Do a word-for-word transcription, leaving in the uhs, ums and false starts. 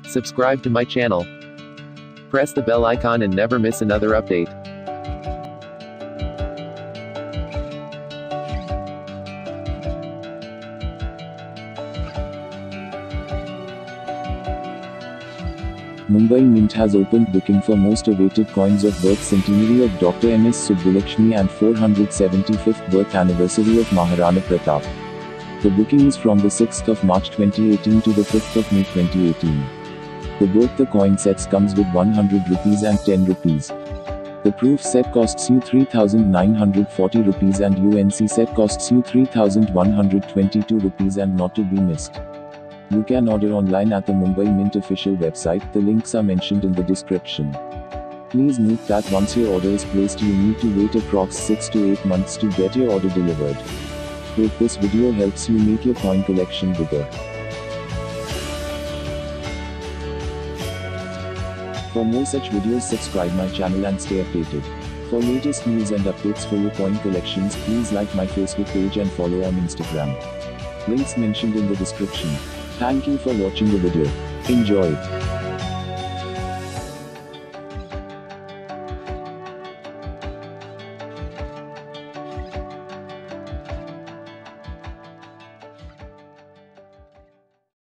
Subscribe to my channel. Press the bell icon and never miss another update. Mumbai Mint has opened booking for most awaited coins of Birth Centenary of Doctor M S Subbulakshmi and four hundred seventy-fifth birth anniversary of Maharana Pratap. The booking is from the sixth of March twenty eighteen to the fifth of May twenty eighteen. The both the coin sets comes with one hundred rupees and ten rupees. The proof set costs you three thousand nine hundred forty rupees and U N C set costs you three thousand one hundred twenty-two rupees, and not to be missed. You can order online at the Mumbai Mint official website. The links are mentioned in the description. Please note that once your order is placed, you need to wait approx six to eight months to get your order delivered. Hope this video helps you make your coin collection bigger. For more such videos, subscribe my channel and stay updated. For latest news and updates for your coin collections, please like my Facebook page and follow on Instagram. Links mentioned in the description. Thank you for watching the video. Enjoy it.